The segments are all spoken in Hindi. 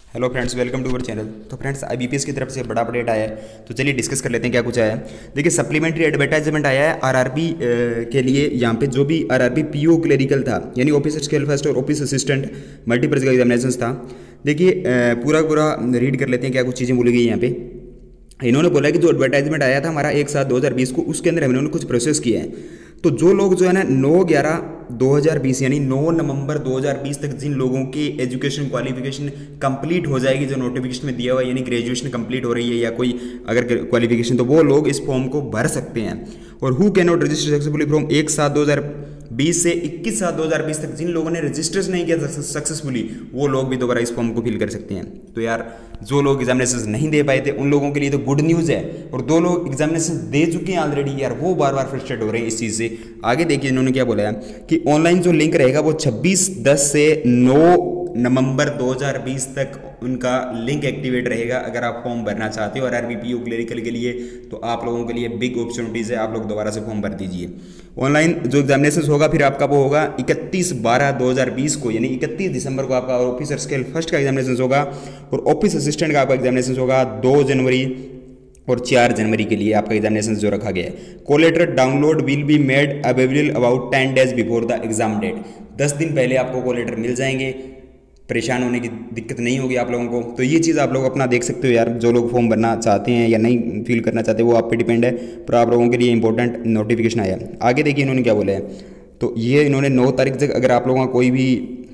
Hello friends, welcome to our channel. तो फ्रेंड्स, आईबीपीएस की तरफ से बड़ा अपडेट आया है, तो चलिए डिस्कस कर लेते हैं क्या कुछ आया है। देखिए, सप्लीमेंट्री एडवर्टाइजमेंट आया है आरआरबी के लिए। यहाँ पे जो भी आरआरबी पीओ क्लेरिकल था, यानी ऑफिसर स्केल फर्स्ट और ऑफिस असिस्टेंट मल्टीपर्पज का एग्जामिनेशन था। देखिए, पूरा पूरा रीड कर लेते हैं क्या कुछ चीज़ें बोली गई यहाँ पे। इन्होंने बोला कि जो एडवर्टाइजमेंट आया था हमारा 1/7/2020 को, उसके अंदर इन्होंने कुछ प्रोसेस किया है। तो जो लोग जो है ना 9/11/2020 यानी 9 नवंबर 2020 तक जिन लोगों की एजुकेशन क्वालिफिकेशन कंप्लीट हो जाएगी, जो नोटिफिकेशन में दिया हुआ है, यानी ग्रेजुएशन कंप्लीट हो रही है या कोई अगर क्वालिफिकेशन, तो वो लोग इस फॉर्म को भर सकते हैं। और who can not register successfully from 1/7/2020 से 21/7/2020 तक जिन लोगों ने रजिस्टर नहीं किया सक्सेसफुली, वो लोग भी दोबारा इस फॉर्म को फिल कर सकते हैं। तो यार, जो लोग एग्जामिनेशन नहीं दे पाए थे उन लोगों के लिए तो गुड न्यूज़ है, और दो लोग एग्जामिनेशन दे चुके हैं ऑलरेडी, यार वो बार बार फ्रस्ट्रेट हो रहे हैं इस चीज़ से। आगे देखिए इन्होंने क्या बोला है कि ऑनलाइन जो लिंक रहेगा वो 26/10 से 9 नवंबर 2020 तक उनका लिंक एक्टिवेट रहेगा। अगर आप फॉर्म भरना चाहते हो और आरबीपीओ क्लरिकल के लिए, तो आप लोगों के लिए बिग अपॉर्चुनिटीज़ है, आप लोग दोबारा से फॉर्म भर दीजिए। ऑनलाइन जो एग्जामिनेशन होगा फिर आपका वो होगा 31/12/2020 को, यानी 31 दिसंबर को आपका ऑफिसर स्केल फर्स्ट का एग्जामिनेशन होगा, और ऑफिस असिस्टेंट का आपका एग्जामिनेशन होगा 2 जनवरी और 4 जनवरी के लिए आपका एग्जामिनेशन जो रखा गया है। Call letter download will be made available about 10 days before the exam date. 10 दिन पहले आपको कोलेटर मिल जाएंगे, परेशान होने की दिक्कत नहीं होगी आप लोगों को। तो ये चीज़ आप लोग अपना देख सकते हो यार, जो लोग फॉर्म भरना चाहते हैं या नहीं फिल करना चाहते वो आप पे डिपेंड है, पर आप लोगों के लिए इंपॉर्टेंट नोटिफिकेशन आया। आगे देखिए इन्होंने क्या बोला है। तो ये इन्होंने 9 तारीख तक अगर आप लोगों का कोई भी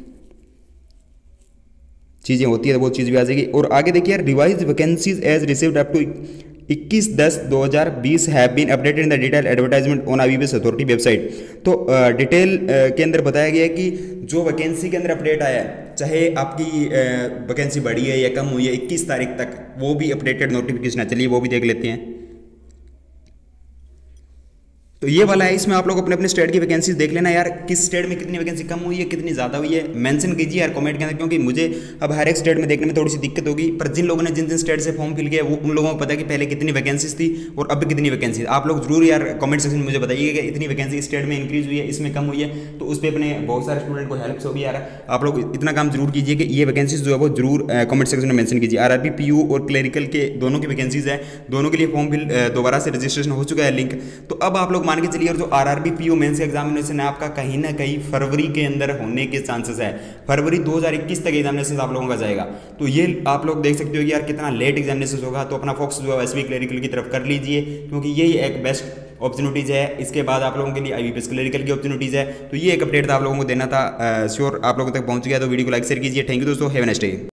चीज़ें होती है तो वो चीज़ भी आ जाएगी। और आगे देखिए यार, revise vacancies as received up to 21/10/2020 have been updated in the detail advertisement on IBPS authority website. तो डिटेल के अंदर बताया गया है कि जो वैकेंसी के अंदर अपडेट आया है, चाहे आपकी वैकेंसी बढ़ी है या कम हुई है, 21 तारीख तक वो भी अपडेटेड नोटिफिकेशन है। चलिए वो भी देख लेते हैं। तो ये वाला है, इसमें आप लोग अपने अपने स्टेट की वैकेंसीज देख लेना यार, किस स्टेट में कितनी वैकेंसी कम हुई है, कितनी ज़्यादा हुई है, मेंशन कीजिए यार कमेंट के अंदर, क्योंकि मुझे अब हर एक स्टेट में देखने में थोड़ी सी दिक्कत होगी। पर जिन लोगों ने जिन जिन स्टेट से फॉर्म फिल किया वो उन लोगों को पता है कि पहले कितनी वैकेंसीज थी और अब कितनी वैकेंसी। आप लोग जरूर यार कमेंट सेक्शन में मुझे बताइएगा कि इतनी वैकेंसी स्टेट में इंक्रीज हुई है, इसमें कम हुई है, तो उस पर अपने बहुत सारे स्टूडेंट को हेल्प होगी यार। आप लोग इतना काम जरूर कीजिए कि ये वैकेंसीज जो है वो जरूर कमेंट सेक्शन में मेंशन कीजिए। आरआरबी पीयू और क्लरिकल के दोनों की वैकेंसीज है, दोनों के लिए फॉर्म फिल दोबारा से रजिस्ट्रेशन हो चुका है लिंक। तो अब आप लोग मान के चलिए, और जो आरआरबी पीओ मेंस एग्जामिनेशन है आपका कहीं ना कहीं फरवरी के अंदर होने के चांसेस है। फरवरी 2021 तक एग्जामिनेशन आप लोगों का जाएगा। तो ये आप लोग देख सकते हो कि यार कितना लेट एग्जामिनेशन होगा। तो अपना फोकस जो है एसबी क्लरिकल की तरफ कर लीजिए, क्योंकि यही एक बेस्ट अपॉर्चुनिटीज़ है। इसके बाद आप लोगों के लिए आईबीपीएस क्लरिकल की अपॉर्चुनिटीज़ है। तो ये एक अपडेट था आप लोगों को देना था, श्योर आप लोगों तक पहुंच गया। तो वीडियो को लाइक शेयर कीजिए। थैंक यू दोस्तों, हैव अ नाइस डे।